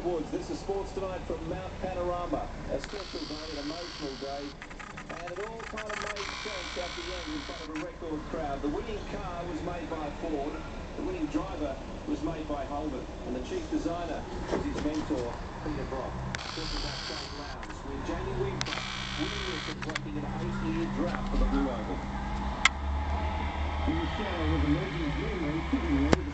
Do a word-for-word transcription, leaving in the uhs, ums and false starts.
Woods. This is Sports Tonight from Mount Panorama. A special day, an emotional day. And it all kind of made sense at the end in front of a record crowd. The winning car was made by Ford. The winning driver was made by Holden. And the chief designer was his mentor, Peter Brock. Talking about Shane Lowndes, with Jamie Wimper winning this and breaking an eight-year drought for the Blue Oval. In the shadow of a legend's memory, sitting there